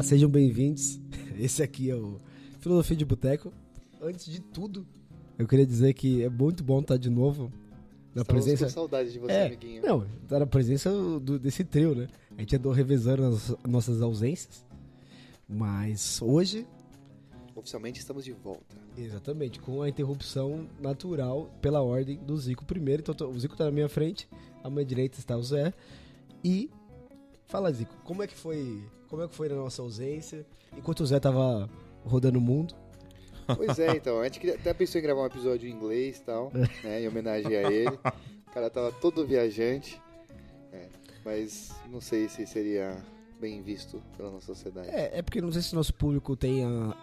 sejam bem-vindos. Esse aqui é o Filosofia de Boteco. Antes de tudo, eu queria dizer que é muito bom estar de novo na presença. Com saudade de você, amiguinho. Não, tá na presença desse trio, né? A gente andou revezando as nossas ausências, mas hoje... Oficialmente estamos de volta. Exatamente, com a interrupção natural pela ordem do Zico primeiro. Então o Zico tá na minha frente, à minha direita está o Zé. E fala, Zico, como é que foi na nossa ausência, enquanto o Zé tava rodando o mundo? Pois é, então, a gente até pensou em gravar um episódio em inglês e tal, né, em homenagem a ele. O cara tava todo viajante, mas não sei se seria bem visto pela nossa sociedade. É porque não sei se o nosso público tem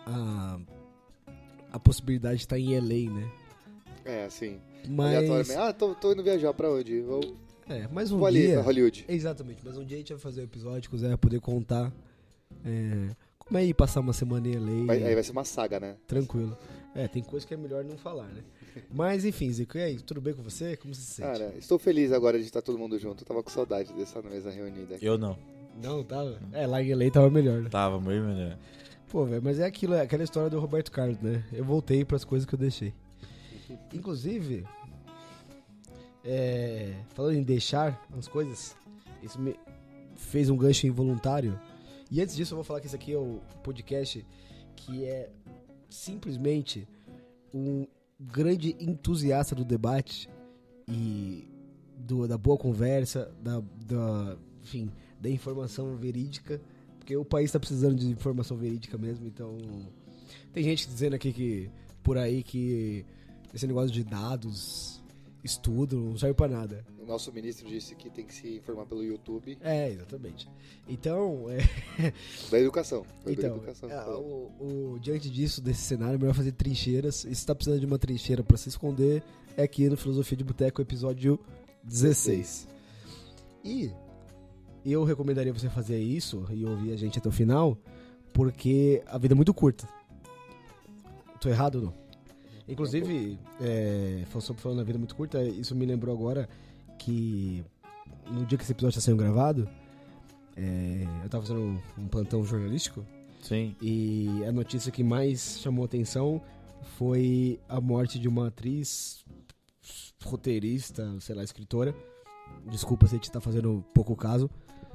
a possibilidade de estar em LA, né? É, assim, mas... aleatoriamente, tô indo viajar pra onde? Mas um vou dia... ali, pra Hollywood. Exatamente, mas um dia a gente vai fazer um episódio que o Zé vai poder contar como é ir passar uma semana em LA. Aí vai ser uma saga, né? Tranquilo. Tem coisa que é melhor não falar, né? Mas enfim, Zico, e aí, tudo bem com você? Como você se sente? Cara, estou feliz agora de estar todo mundo junto. Eu tava com saudade dessa mesa reunida aqui. Eu não. Não, tava? Lá em LA tava melhor, né? Tava muito melhor. Pô, velho, mas é aquela história do Roberto Carlos, né? Eu voltei pras coisas que eu deixei. Inclusive, falando em deixar as coisas, isso me fez um gancho involuntário. E antes disso eu vou falar que esse aqui é o podcast que é simplesmente um grande entusiasta do debate e da boa conversa, enfim, da informação verídica, porque o país está precisando de informação verídica mesmo. Então tem gente dizendo aqui por aí que esse negócio de dados, estudo, não serve pra nada. O nosso ministro disse que tem que se informar pelo YouTube. Exatamente. Então... Da educação. Diante disso, desse cenário, é melhor fazer trincheiras. E se tá precisando de uma trincheira pra se esconder, é aqui no Filosofia de Boteco, episódio 16. E eu recomendaria você fazer isso e ouvir a gente até o final, porque a vida é muito curta. Tô errado ou não? Inclusive, falando na vida muito curta, isso me lembrou agora que no dia que esse episódio está sendo gravado, eu tava fazendo um plantão jornalístico. Sim. E a notícia que mais chamou atenção foi a morte de uma atriz, roteirista, sei lá, escritora. Desculpa se a gente tá fazendo pouco caso.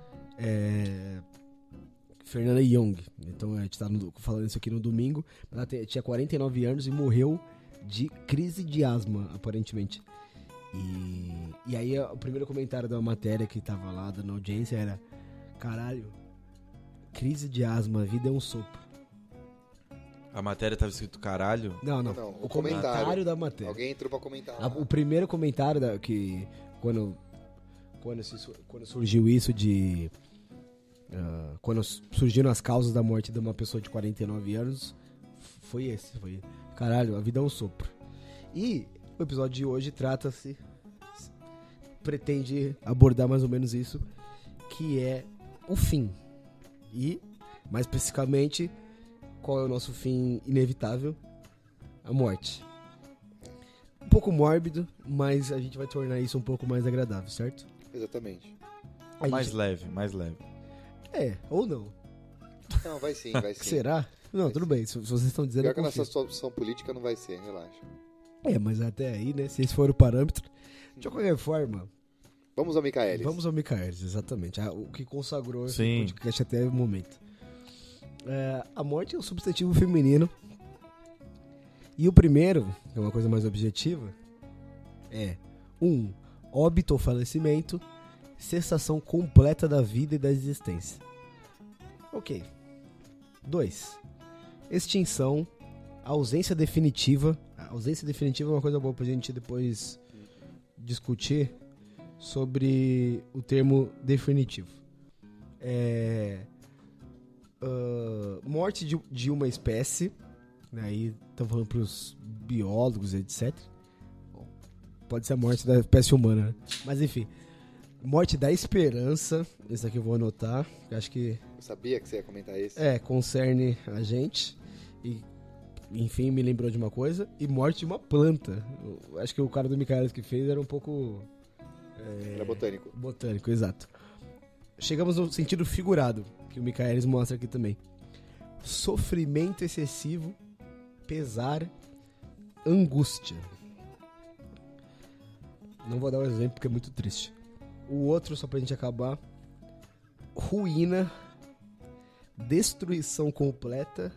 Fernanda Young. Então a gente tá falando isso aqui no domingo. Ela tinha 49 anos e morreu de crise de asma, aparentemente. E aí o primeiro comentário da matéria que tava lá dando audiência era: caralho, crise de asma, a vida é um sopro. A matéria tava escrito caralho? Não, o comentário da matéria. Alguém entrou pra comentar. O primeiro comentário que quando surgiu isso de... quando surgiram as causas da morte de uma pessoa de 49 anos, foi esse. Foi: caralho, a vida é um sopro. E o episódio de hoje pretende abordar mais ou menos isso, que é o fim. E, mais especificamente, qual é o nosso fim inevitável? A morte. Um pouco mórbido, mas a gente vai tornar isso um pouco mais agradável, certo? Exatamente. Mais leve. Ou não. Não, vai sim. Será? Não, vai tudo bem, se vocês estão dizendo... Pior que a nossa situação política não vai ser, relaxa. Mas até aí, né, se esse for o parâmetro... De qualquer forma... Vamos ao Michaelis. Vamos ao Michaelis, exatamente. O que consagrou esse Sim. podcast até o momento. A morte é um substantivo feminino. E o primeiro, que é uma coisa mais objetiva, é: 1. Óbito ou falecimento, cessação completa da vida e da existência. Ok. 2. Extinção, ausência definitiva. A ausência definitiva é uma coisa boa pra gente depois discutir sobre o termo definitivo. Morte de uma espécie, aí estamos falando pros biólogos, etc. Pode ser a morte da espécie humana, né? Mas enfim, morte da esperança, esse aqui eu vou anotar, acho que... Eu sabia que você ia comentar isso. Concerne a gente. E, enfim, me lembrou de uma coisa. E morte de uma planta. Eu acho que o cara do Michaelis que fez era um pouco... Era botânico. Botânico, exato. Chegamos no sentido figurado, que o Michaelis mostra aqui também. sofrimento excessivo, pesar, angústia. Não vou dar um exemplo porque é muito triste. O outro, só pra gente acabar, ruína, destruição completa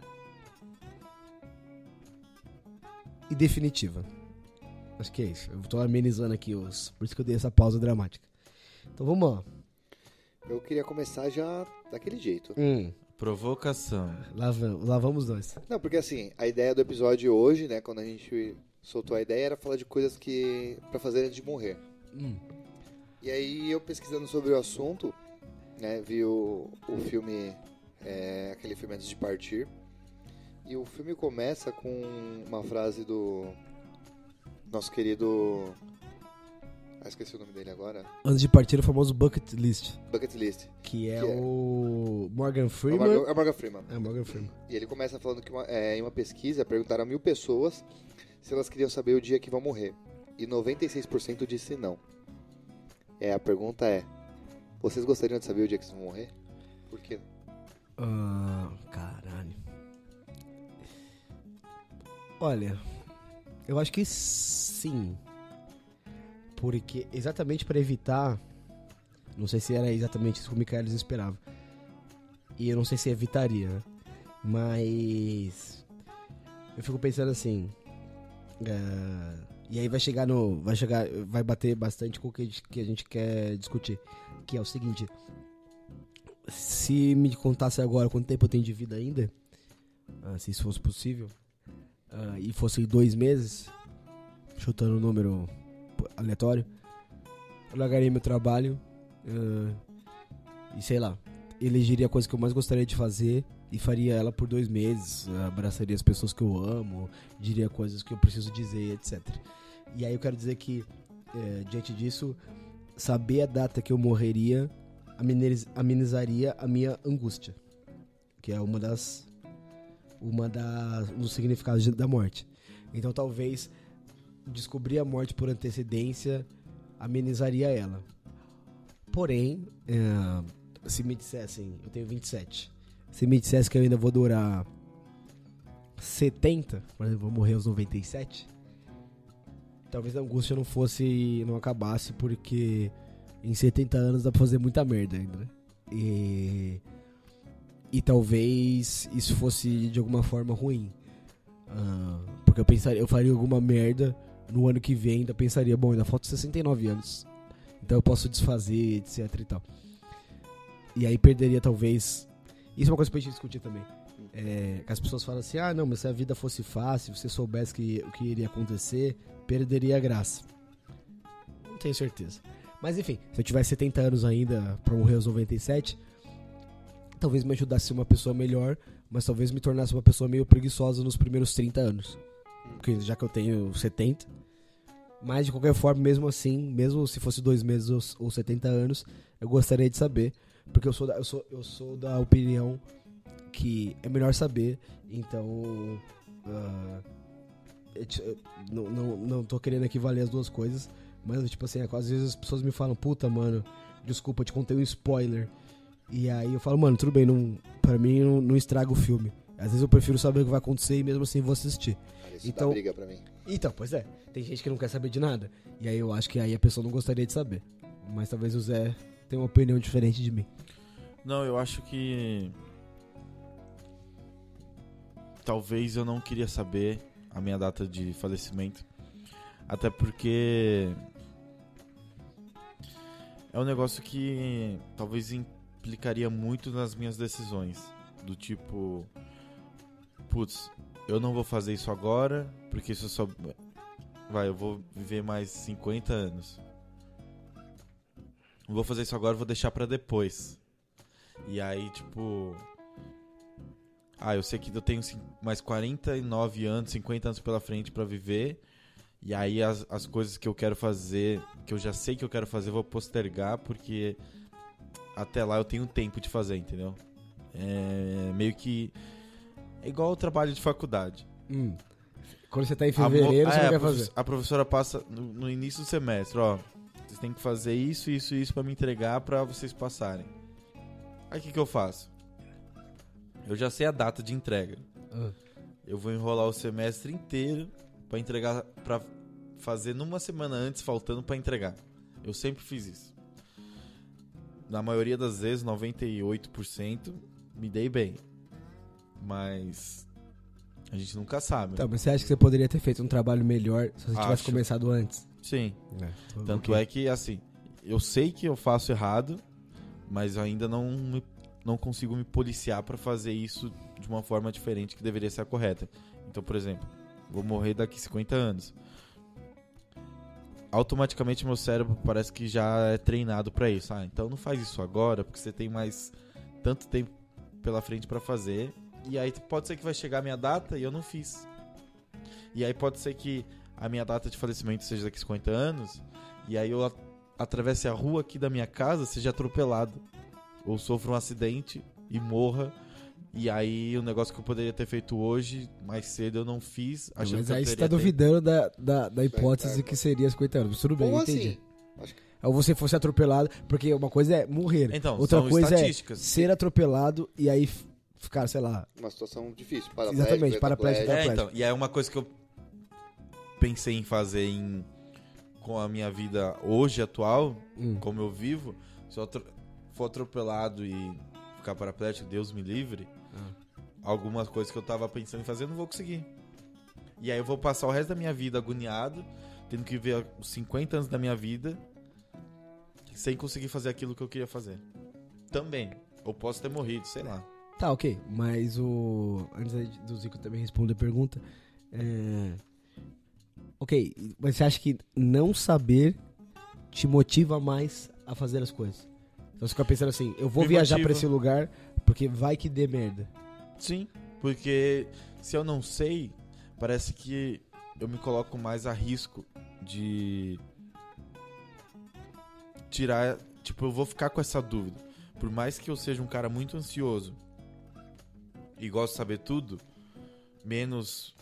e definitiva. Acho que é isso. Eu tô amenizando aqui por isso que eu dei essa pausa dramática. Então vamos lá. Eu queria começar já daquele jeito. Provocação. Lá vamos nós. Não, porque assim, a ideia do episódio hoje, né, quando a gente soltou a ideia, era falar de coisas que pra fazer antes de morrer. E aí eu pesquisando sobre o assunto, né, vi o filme, aquele filme Antes de Partir, e o filme começa com uma frase do nosso querido... esqueci o nome dele agora. Antes de partir, o famoso Bucket List. Bucket List. Que é o Morgan É Freeman. o Morgan Freeman. É o Morgan Freeman. E ele começa falando que em uma pesquisa perguntaram a 1.000 pessoas se elas queriam saber o dia que vão morrer. E 96% disse não. A pergunta é: vocês gostariam de saber o dia que vocês vão morrer? Por quê? Caralho. Olha, eu acho que sim. Porque exatamente para evitar, não sei se era exatamente isso que o Michaelis esperava, e eu não sei se evitaria, né? Mas eu fico pensando assim, e aí vai bater bastante com o que a gente quer discutir, que é o seguinte: se me contasse agora quanto tempo eu tenho de vida ainda, se isso fosse possível, e fosse 2 meses, chutando o número aleatório, eu largaria meu trabalho e sei lá, elegeria a coisa que eu mais gostaria de fazer e faria ela por 2 meses, abraçaria as pessoas que eu amo, diria coisas que eu preciso dizer, etc. E aí eu quero dizer que diante disso, saber a data que eu morreria amenizaria a minha angústia, que é um dos significados da morte. Então talvez descobrir a morte por antecedência amenizaria ela. Porém, se me dissessem, eu tenho 27, se me dissesse que eu ainda vou durar 70, por exemplo, vou morrer aos 97, talvez a angústia não acabasse, porque em 70 anos dá pra fazer muita merda ainda, né? E talvez isso fosse de alguma forma ruim, porque eu faria alguma merda no ano que vem, ainda pensaria, bom, ainda faltam 69 anos, então eu posso desfazer, etc e tal. E aí perderia talvez... Isso é uma coisa pra gente discutir também. Que as pessoas falam assim, não, mas se a vida fosse fácil, se você soubesse o que iria acontecer, perderia a graça. Não tenho certeza. Mas enfim, se eu tivesse 70 anos ainda pra morrer aos 97, talvez me ajudasse a ser uma pessoa melhor, mas talvez me tornasse uma pessoa meio preguiçosa nos primeiros 30 anos. Porque já que eu tenho 70... Mas de qualquer forma, mesmo assim, mesmo se fosse 2 meses ou 70 anos, eu gostaria de saber, porque eu sou da opinião que é melhor saber. Então não tô querendo equivaler as duas coisas, mas tipo assim, às vezes as pessoas me falam, puta, mano, desculpa, eu te contei um spoiler, e aí eu falo, mano, tudo bem, pra mim não estraga o filme. Às vezes eu prefiro saber o que vai acontecer e mesmo assim vou assistir. Isso então, dá briga pra mim. Então, pois é. Tem gente que não quer saber de nada. E aí eu acho que aí a pessoa não gostaria de saber. Mas talvez o Zé tenha uma opinião diferente de mim. Não, eu acho que... Talvez eu não queria saber a minha data de falecimento. Até porque... É um negócio que talvez implicaria muito nas minhas decisões. Do tipo... Putz, eu não vou fazer isso agora, porque isso só... eu vou viver mais 50 anos. Não vou fazer isso agora, vou deixar pra depois. E aí, tipo... eu sei que eu tenho mais 49 anos, 50 anos pela frente pra viver. E aí as coisas que eu quero fazer, que eu já sei que eu quero fazer, eu vou postergar, porque até lá eu tenho tempo de fazer, entendeu? É meio que... É igual o trabalho de faculdade. Quando você tá em fevereiro, você não quer fazer. A professora passa no início do semestre, vocês têm que fazer isso, isso e isso pra me entregar pra vocês passarem. Aí o que eu faço? Eu já sei a data de entrega. Ah. Eu vou enrolar o semestre inteiro pra entregar, pra fazer numa semana antes, faltando pra entregar. Eu sempre fiz isso. Na maioria das vezes, 98%, me dei bem. Mas a gente nunca sabe. Tá, mas você acha que você poderia ter feito um trabalho melhor se você tivesse Acho. começado antes? Sim. Tanto Ok. é que, assim, eu sei que eu faço errado, mas eu ainda não consigo me policiar pra fazer isso de uma forma diferente que deveria ser a correta. Então, por exemplo, vou morrer daqui 50 anos. Automaticamente meu cérebro parece que já é treinado pra isso. Então não faz isso agora, porque você tem mais tanto tempo pela frente pra fazer. E aí pode ser que vai chegar a minha data e eu não fiz. E aí pode ser que a minha data de falecimento seja daqui 50 anos, e aí eu atravesse a rua aqui da minha casa, seja atropelado, ou sofra um acidente e morra. E aí o negócio que eu poderia ter feito hoje, mais cedo, eu não fiz. Achando Mas que eu aí você teria tá duvidando da hipótese certo. que seria 50 anos. Mas tudo bem, Como entendi. assim? Acho que Ou você fosse atropelado, porque uma coisa é morrer, Então, outra são coisa é estatísticas. ser atropelado e aí ficar, sei lá. uma situação difícil. Exatamente, paraplégico. Então, e aí é uma coisa que eu pensei em fazer com a minha vida hoje, atual, como eu vivo. Se eu for atropelado e ficar paraplégico, Deus me livre, algumas coisas que eu tava pensando em fazer eu não vou conseguir. E aí eu vou passar o resto da minha vida agoniado, tendo que ver os 50 anos da minha vida sem conseguir fazer aquilo que eu queria fazer. Também. Ou posso ter morrido, sei lá. Tá, ok. Mas antes do Zico também responder a pergunta. Ok, mas você acha que não saber te motiva mais a fazer as coisas? Então você fica pensando assim, eu vou Me viajar motiva. pra esse lugar porque vai que dê merda. Sim, porque se eu não sei, parece que eu me coloco mais a risco de tirar... Tipo, eu vou ficar com essa dúvida. Por mais que eu seja um cara muito ansioso e gosto de saber tudo, menos...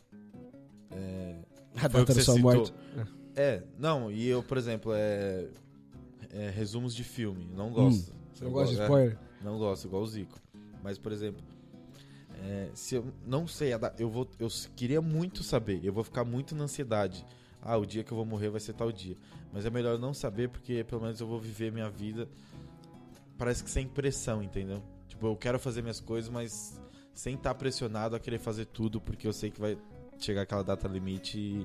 A Foi o data que da você sua citou. morte. Não, e eu, por exemplo, resumos de filme, não gosto. Você não gosta de É, spoiler? Não gosto, igual o Zico. Mas, por exemplo, se eu não sei, eu queria muito saber, eu vou ficar muito na ansiedade. O dia que eu vou morrer vai ser tal dia. Mas é melhor não saber, porque pelo menos eu vou viver minha vida, parece que sem pressão, entendeu? Tipo, eu quero fazer minhas coisas, mas sem estar pressionado a querer fazer tudo, porque eu sei que vai chegar aquela data limite e...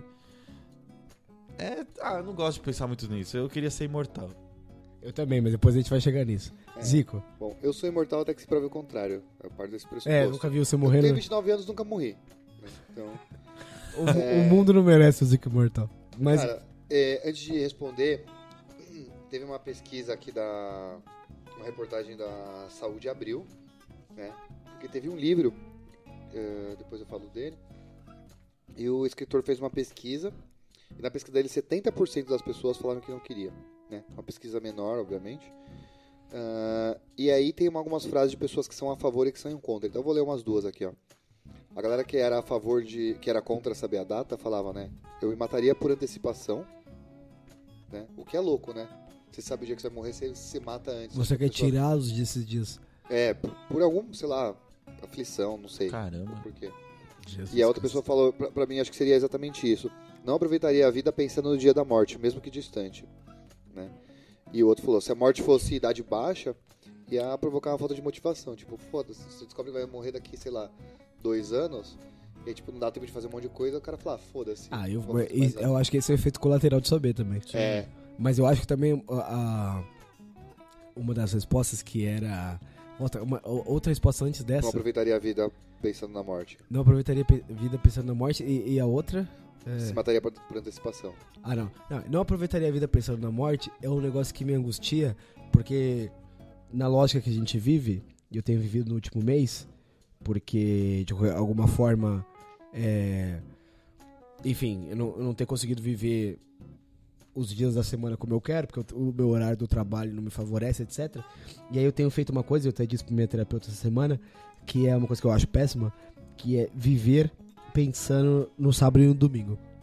eu não gosto de pensar muito nisso. Eu queria ser imortal. Eu também, mas depois a gente vai chegar nisso. Zico. Bom, eu sou imortal até que se prove o contrário. É parte desse pressuposto. Nunca vi você Eu morrendo. tenho 29 anos, nunca morri. Então, O mundo não merece o Zico imortal. Mas cara, antes de responder, teve uma pesquisa aqui uma reportagem da Saúde Abril, né? Porque teve um livro, depois eu falo dele, e o escritor fez uma pesquisa, e na pesquisa dele 70% das pessoas falaram que não queria, né? Uma pesquisa menor, obviamente. E aí tem algumas frases de pessoas que são a favor e que são contra. Então eu vou ler umas duas aqui, ó. A galera que era a favor que era contra saber a data, falava, né? Eu me mataria por antecipação, né? O que é louco, né? Você sabe o dia que você vai morrer, você se mata antes. você quer Pessoa- tirá-los desses dias. por algum, sei lá, aflição, não sei. Caramba. Por quê? Jesus E a outra Cristo. pessoa falou, pra mim, acho que seria exatamente isso. Não aproveitaria a vida pensando no dia da morte, mesmo que distante, né? E o outro falou, se a morte fosse idade baixa, ia provocar uma falta de motivação. Tipo, foda-se, você descobre que vai morrer daqui, sei lá, 2 anos, e aí, tipo, não dá tempo de fazer um monte de coisa, o cara fala, foda-se. Eu vou fazer mais nada. acho que esse é o efeito colateral de saber também. É, Mas eu acho que também uma das respostas que era... Outra resposta antes não dessa... aproveitaria a vida pensando na morte. Não aproveitaria a vida pensando na morte. E a outra... Se mataria por antecipação. Não aproveitaria a vida pensando na morte é um negócio que me angustia, porque na lógica que a gente vive, e eu tenho vivido no último mês, porque de alguma forma, enfim, eu não tenho conseguido viver os dias da semana como eu quero, porque o meu horário do trabalho não me favorece, etc. E aí eu tenho feito uma coisa, eu até disse pra minha terapeuta essa semana, que é uma coisa que eu acho péssima, que é viver pensando no sábado e no domingo.